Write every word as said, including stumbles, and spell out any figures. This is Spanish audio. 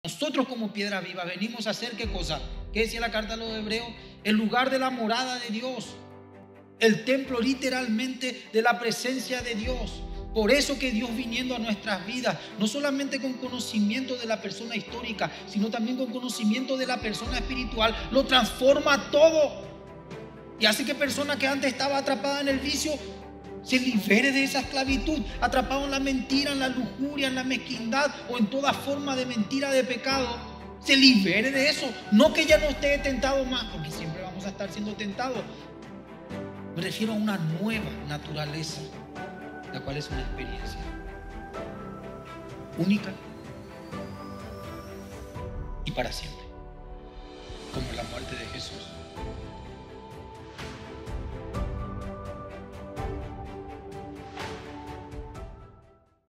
Nosotros como Piedra Viva venimos a hacer ¿qué cosa? ¿Qué decía la carta a los hebreos? El lugar de la morada de Dios, el templo literalmente de la presencia de Dios. Por eso que Dios viniendo a nuestras vidas, no solamente con conocimiento de la persona histórica, sino también con conocimiento de la persona espiritual, lo transforma todo y hace que persona que antes estaba atrapada en el vicio se libere de esa esclavitud, atrapado en la mentira, en la lujuria, en la mezquindad o en toda forma de mentira, de pecado, se libere de eso. No que ya no esté tentado más, porque siempre vamos a estar siendo tentados. Me refiero a una nueva naturaleza, la cual es una experiencia única y para siempre, como la muerte de Jesús.